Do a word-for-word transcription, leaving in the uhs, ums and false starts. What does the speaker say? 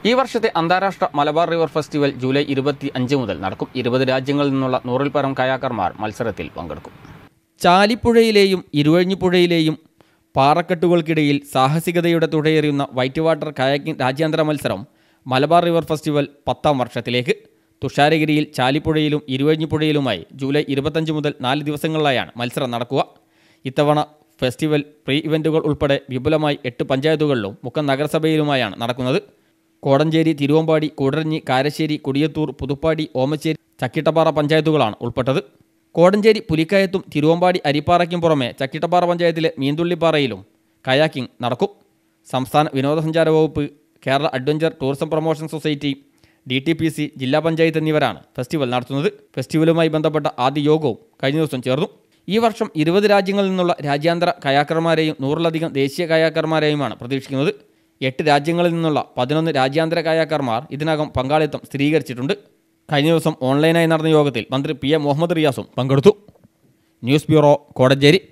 ഈ വർഷത്തെ അന്താരാഷ്ട്ര മലബാർ റിവർ ഫെസ്റ്റിവൽ ജൂലൈ ഇരുപത്തി അഞ്ച് മുതൽ നടക്കും. ഇരുപത് രാജ്യങ്ങളിൽ നിന്നുള്ള നൂറിൽ പരം കയാക്കർമാർ മത്സരത്തിൽ പങ്കെടുക്കും. ചാലിപ്പുഴയിലെയും ഇരുവഴിഞ്ഞിപ്പുഴയിലെയും പാറക്കെട്ടുകൾക്കിടയിൽ സാഹസികതയുടെ തുടയെറിയുന്ന വൈറ്റ് വാട്ടർ കയാക്കിംഗ് രാജ്യാന്തര മത്സരം മലബാർ റിവർ ഫെസ്റ്റിവൽ പത്താം വർഷത്തിലേക്ക്. തുഷാരഗിരിയിൽ, ചാലിപ്പുഴയിലും ഇരുവഴിഞ്ഞിപ്പുഴയിലുമായി ജൂലൈ ഇരുപത്തഞ്ച് മുതൽ നാല് ദിവസങ്ങളിലായാണ് മത്സരം നടക്കുക. ഇത്തവണ ഫെസ്റ്റിവൽ പ്രീ ഇവൻറ്റുകൾ ഉൾപ്പെടെ വിപുലമായി എട്ട് പഞ്ചായത്തുകളിലും മുക്കം നഗരസഭയിലുമായാണ് നടക്കുന്നത്. കോടഞ്ചേരി, തിരുവമ്പാടി, കൂടരഞ്ഞി, കാരശ്ശേരി, കൊടിയത്തൂർ, പുതുപ്പാടി, ഓമശ്ശേരി, ചക്കിട്ടപ്പാറ പഞ്ചായത്തുകളാണ് ഉൾപ്പെട്ടത്. കോടഞ്ചേരി പുലിക്കയത്തും തിരുവമ്പാടി അരിപ്പാറയ്ക്കും പുറമെ ചക്കിട്ടപ്പാറ പഞ്ചായത്തിലെ മീന്തുള്ളിപ്പാറയിലും കയാക്കിംഗ് നടക്കും. സംസ്ഥാന വിനോദസഞ്ചാര വകുപ്പ്, Kerala adventure tourism promotion society, D T P C, ജില്ലാ പഞ്ചായത്ത് എന്നിവരാണ് ഫെസ്റ്റിവൽ നടത്തുന്നത്. ഫെസ്റ്റിവലുമായി ബന്ധപ്പെട്ട ആദ്യ യോഗവും കഴിഞ്ഞ ദിവസം ചേർന്നു. ഈ വർഷം ഇരുപത് രാജ്യങ്ങളിൽ നിന്നുള്ള രാജ്യാന്തര കയാക്കർമാരെയും നൂറിലധികം ദേശീയ കയാക്കർമാരെയുമാണ് പ്രതീക്ഷിക്കുന്നത്. എട്ട് രാജ്യങ്ങളിൽ നിന്നുള്ള പതിനൊന്ന് രാജ്യാന്തര കയാക്കർമാർ ഇതിനകം പങ്കാളിത്തം സ്ഥിരീകരിച്ചിട്ടുണ്ട്. കഴിഞ്ഞ ദിവസം ഓൺലൈനായി നടന്ന യോഗത്തിൽ മന്ത്രി പി എ മുഹമ്മദ് റിയാസും പങ്കെടുത്തു. News bureau, Kodanchery.